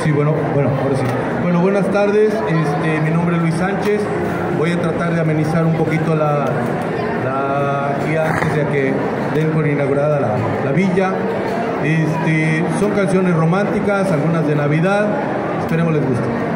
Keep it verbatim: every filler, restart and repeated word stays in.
Sí, bueno, bueno, ahora sí. Bueno, buenas tardes, este, mi nombre es Luis Sánchez. Voy a tratar de amenizar un poquito la, la aquí antes de que den por inaugurada la, la villa. Este, son canciones románticas, algunas de Navidad. Esperemos les guste.